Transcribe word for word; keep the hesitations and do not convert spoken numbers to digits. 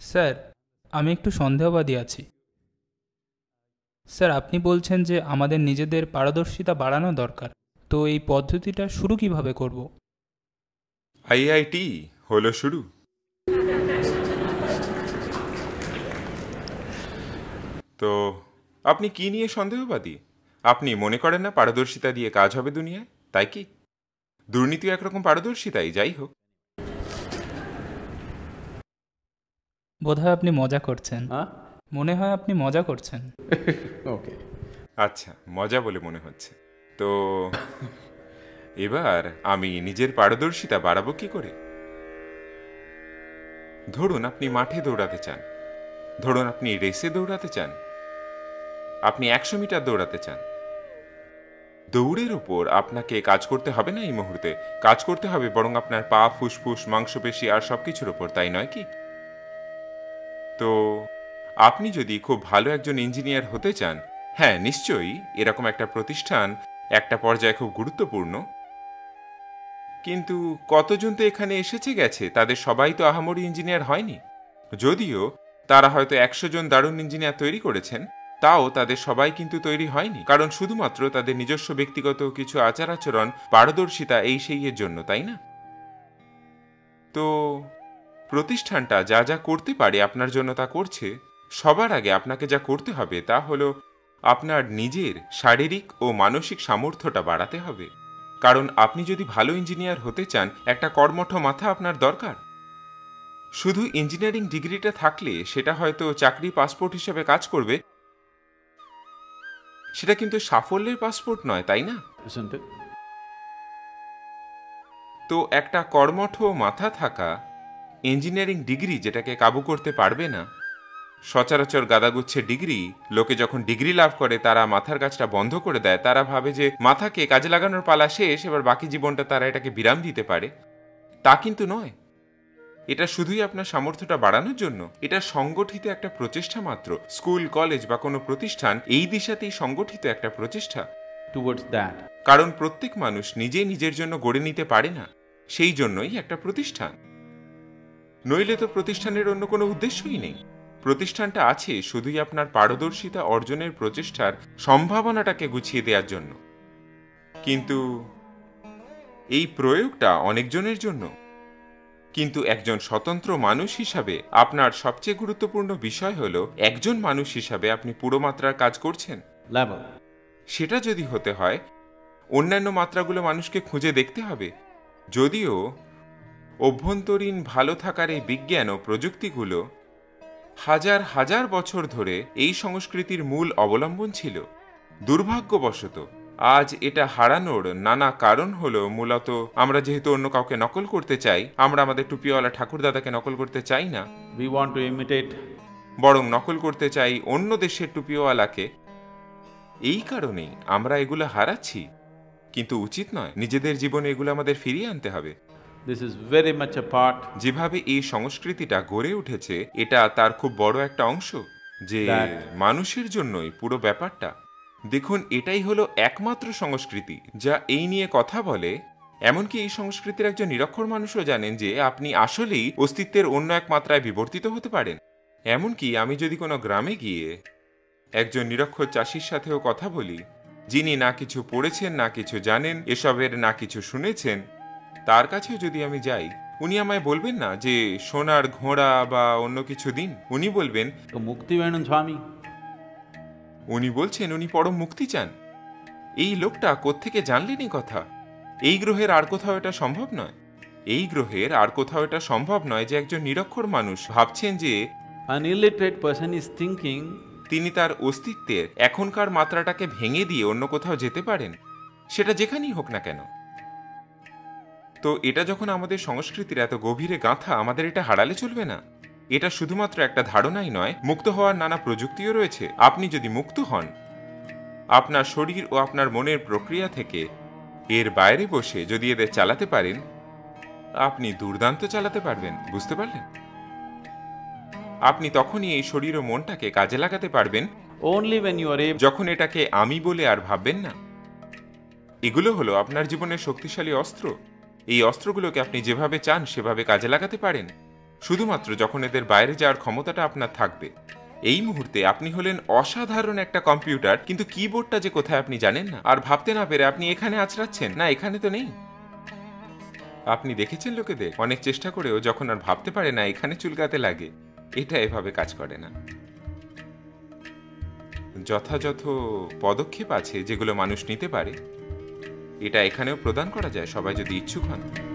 Sir, আমি একটু সন্দেহবাদী আছি। স্যার, আপনি বলছেন যে আমাদের নিজেদের পারদর্শিতা বাড়ানো দরকার, তো এই পদ্ধতিটা শুরু কিভাবে করব? আইআইটি হলো শুরু। তো আপনি কি নিয়ে সন্দেহবাদী? আপনি মনে করেন না পারদর্শিতা দিয়ে কাজ হবে দুনিয়ায়, তাই কি? দুর্নীতি একরকম পারদর্শিতাই, যাই হোক। বোধহয় আপনি মজা করছেন। মনে হয় আপনি মজা করছেন। ওকে, আচ্ছা, মজা বলে মনে হচ্ছে। তো এবার আমি নিজের পারদর্শিতা বাড়াবো কি করে? ধরুন আপনি মাঠে দৌড়াতে চান, ধরুন আপনি রেসে দৌড়াতে চান, আপনি একশো মিটার দৌড়াতে চান। দৌড়ের ওপর আপনাকে কাজ করতে হবে না এই মুহূর্তে, কাজ করতে হবে বরং আপনার পা, ফুসফুস, মাংসপেশি আর সবকিছুর ওপর, তাই নয় কি? তো আপনি যদি খুব ভালো একজন ইঞ্জিনিয়ার হতে চান, হ্যাঁ নিশ্চয়ই এরকম একটা প্রতিষ্ঠান একটা পর্যায়ে খুব গুরুত্বপূর্ণ, কিন্তু কতজন তো এখানে এসেছে গেছে, তাদের সবাই তো আহামরি ইঞ্জিনিয়ার হয়নি। যদিও তারা হয়তো একশো জন দারুণ ইঞ্জিনিয়ার তৈরি করেছেন, তাও তাদের সবাই কিন্তু তৈরি হয়নি, কারণ শুধুমাত্র তাদের নিজস্ব ব্যক্তিগত কিছু আচার আচরণ, পারদর্শিতা এই সেই এর জন্য, তাই না? তো প্রতিষ্ঠানটা যা যা করতে পারে আপনার জন্য তা করছে। সবার আগে আপনাকে যা করতে হবে তা হলো আপনার নিজের শারীরিক ও মানসিক সামর্থ্যটা বাড়াতে হবে, কারণ আপনি যদি ভালো ইঞ্জিনিয়ার হতে চান একটা কর্মঠ মাথা আপনার দরকার। শুধু ইঞ্জিনিয়ারিং ডিগ্রিটা থাকলে সেটা হয়তো চাকরি পাসপোর্ট হিসেবে কাজ করবে, সেটা কিন্তু সাফল্যের পাসপোর্ট নয়, তাই না? তো একটা কর্মঠ মাথা থাকা ইঞ্জিনিয়ারিং ডিগ্রি যেটাকে কাবু করতে পারবে না। সচরাচর গাদাগুচ্ছের ডিগ্রি, লোকে যখন ডিগ্রি লাভ করে তারা মাথার কাজটা বন্ধ করে দেয়, তারা ভাবে যে মাথাকে কাজে লাগানোর পালা শেষ, এবার বাকি জীবনটা তারা এটাকে বিরাম দিতে পারে। তা কিন্তু নয়, এটা শুধুই আপনার সামর্থ্যটা বাড়ানোর জন্য। এটা সংগঠিত একটা প্রচেষ্টা মাত্র। স্কুল, কলেজ বা কোনো প্রতিষ্ঠান এই দিশাতেই সংগঠিত একটা প্রচেষ্টা টুয়ার্ডস দ্যাট। কারণ প্রত্যেক মানুষ নিজে নিজের জন্য গড়ে নিতে পারে না, সেই জন্যই একটা প্রতিষ্ঠান। নইলে তো প্রতিষ্ঠানের অন্য কোনো উদ্দেশ্যই নেই। প্রতিষ্ঠানটা আছে শুধুই আপনার পারদর্শিতা অর্জনের প্রচেষ্টার সম্ভাবনাটাকে গুছিয়ে দেওয়ার জন্য, কিন্তু এই প্রয়োগটা অনেকজনের জন্য। কিন্তু একজন স্বতন্ত্র মানুষ হিসাবে আপনার সবচেয়ে গুরুত্বপূর্ণ বিষয় হলো একজন মানুষ হিসাবে আপনি পুরো মাত্রার কাজ করছেন। সেটা যদি হতে হয় অন্যান্য মাত্রাগুলো মানুষকে খুঁজে দেখতে হবে। যদিও অভ্যন্তরীণ ভালো থাকার এই বিজ্ঞান ও প্রযুক্তিগুলো হাজার হাজার বছর ধরে এই সংস্কৃতির মূল অবলম্বন ছিল, দুর্ভাগ্যবশত আজ এটা হারানোর নানা কারণ হলো মূলত আমরা যেহেতু অন্য কাউকে নকল করতে চাই, আমরা আমাদের টুপিওয়ালা ঠাকুরদাদাকে নকল করতে চাই না, উই ওয়ান্ট টু ইমিটেট, বরং নকল করতে চাই অন্য দেশের টুপিওয়ালাকে। এই কারণেই আমরা এগুলো হারাচ্ছি, কিন্তু উচিত নয়। নিজেদের জীবনে এগুলো আমাদের ফিরিয়ে আনতে হবে। This is very much a part. যেভাবে এই সংস্কৃতিটা গড়ে উঠেছে এটা তার খুব বড় একটা অংশ, যে মানুষের জন্যই পুরো ব্যাপারটা। দেখুন, এটাই হলো একমাত্র সংস্কৃতি যা এই নিয়ে কথা বলে। এমনকি এই সংস্কৃতির একজন নিরক্ষর মানুষও জানেন যে আপনি আসলেই অস্তিত্বের অন্য এক মাত্রায় বিবর্তিত হতে পারেন। এমনকি আমি যদি কোনো গ্রামে গিয়ে একজন নিরক্ষর চাষির সাথেও কথা বলি, যিনি না কিছু পড়েছেন না কিছু জানেন, এসবের না কিছু শুনেছেন, তার কাছেও যদি আমি যাই, উনি আমায় বলবেন না যে সোনার ঘোড়া বা অন্য কিছু দিন। উনি বলবেন মুক্তি বেণন স্বামী। উনি বলছেন উনি পরম মুক্তি চান। এই লোকটা কোত্থেকে জানলেন এই কথা? এই গ্রহের আর কোথাও এটা সম্ভব নয়। এই গ্রহের আর কোথাও এটা সম্ভব নয় যে একজন নিরক্ষর মানুষ ভাবছেন যে an illiterate person is thinking তিনি তার অস্তিত্বের এখনকার মাত্রাটাকে ভেঙে দিয়ে অন্য কোথাও যেতে পারেন, সেটা যেখানেই হোক না কেন। তো এটা যখন আমাদের সংস্কৃতির এত গভীরে গাঁথা, আমাদের এটা হারালে চলবে না। এটা শুধুমাত্র একটা ধারণাই নয়, মুক্ত হওয়ার নানা প্রযুক্তিও রয়েছে। আপনি যদি মুক্ত হন আপনার শরীর ও আপনার মনের প্রক্রিয়া থেকে, এর বাইরে বসে যদি এদের চালাতে পারেন, আপনি দুর্দান্ত চালাতে পারবেন। বুঝতে পারলেন? আপনি তখনই এই শরীর ও মনটাকে কাজে লাগাতে পারবেন only when you are able, যখন এটাকে আমি বলে আর ভাববেন না। এগুলো হলো আপনার জীবনের শক্তিশালী অস্ত্র। এই অস্ত্রগুলোকে আপনি যেভাবে চান সেভাবে কাজে লাগাতে পারেন। শুধুমাত্র যখন এদের বাইরে যাওয়ার ক্ষমতাটা আপনার থাকবে। এই মুহূর্তে আপনি হলেন অসাধারণ একটা কম্পিউটার, কিন্তু কিবোর্ডটা যে কোথায় আপনি জানেন না, আর ভাবতে না পেরে আপনি এখানে আছড়াচ্ছেন, না এখানে তো নেই। আপনি দেখেছেন লোকেদের অনেক চেষ্টা করেও যখন আর ভাবতে পারে না এখানে চুলকাতে লাগে। এটা এভাবে কাজ করে না। যথাযথ পদক্ষেপ আছে যেগুলো মানুষ নিতে পারে, এটা এখানেও প্রদান করা যায় সবাই যদি ইচ্ছুক হন।